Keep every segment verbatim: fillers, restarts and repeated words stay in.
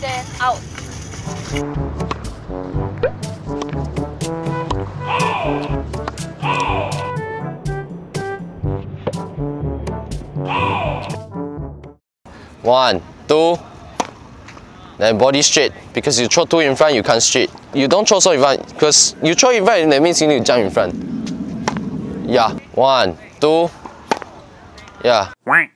then out. One, two, then body straight. Because you throw two in front, you can't straight. You don't throw so in front, because you throw in front, that means you need to jump in front. Yeah, one, two, yeah.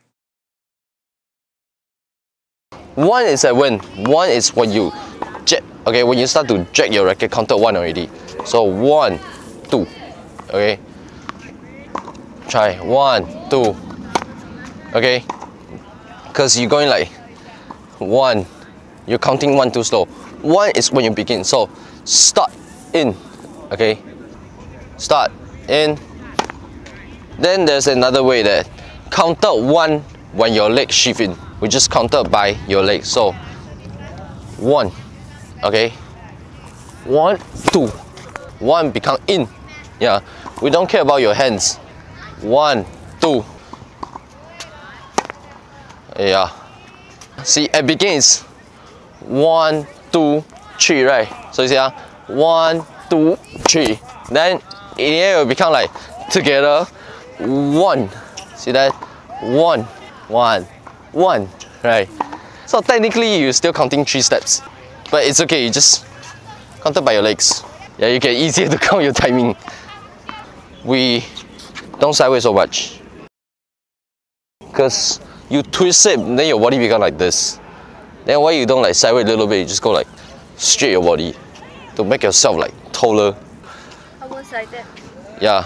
One is a win. One is when you jet. Okay, when you start to drag your racket, counted one already. So one, two. Okay. Try one, two. Okay. Because you're going like one. You're counting one too slow. One is when you begin. So start in. Okay. Start in. Then there's another way that counted one when your leg shift in. We just counted by your leg. So one, okay, one, two, one become in. Yeah, we don't care about your hands. One, two. Yeah. See, at beginning is one, two, three, right? So you see, ah, one, two, three. Then in the end it will become like together. One. See that? One, one. One, right? So technically you're still counting three steps, but it's okay, you just counted by your legs. Yeah, you get easier to count your timing. We don't sideways so much, because you twist it, then your body become like this. Then why you don't like sideways a little bit, you just go like straight your body to make yourself like taller. I was like that. Yeah.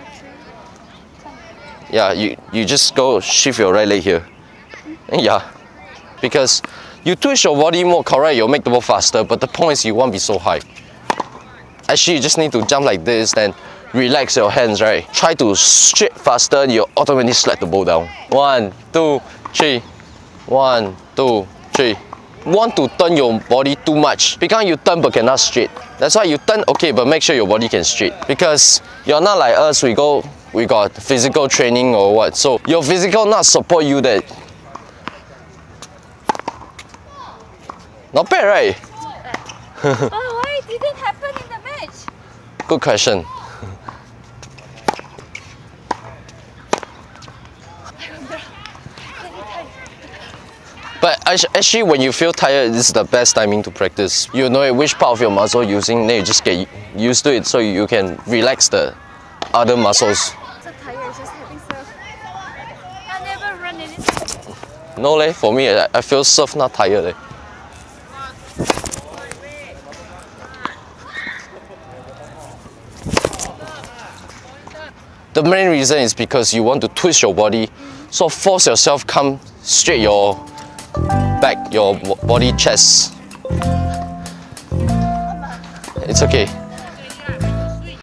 Yeah, you, you just go shift your right leg here. Yeah, because you twist your body more, correct, you'll make the ball faster, but the point is you won't be so high. Actually, you just need to jump like this, then relax your hands, right? Try to straight faster, you automatically slide the ball down. One, two, three. One, two, three. Want to turn your body too much, because you turn but cannot straight. That's why you turn okay, but make sure your body can straight. Because you're not like us, we go, we got physical training or what. So your physical not support you that. Not bad, right? Oh, why it didn't happen in the match? Good question. But actually, when you feel tired, this is the best timing to practice. You know which part of your muscle you're using, then you just get used to it so you can relax the other muscles. So tired, just having surf. I never run in it. No leh, for me, I feel surf not tired leh. The main reason is because you want to twist your body, so force yourself come straight your back, your body, chest. It's okay.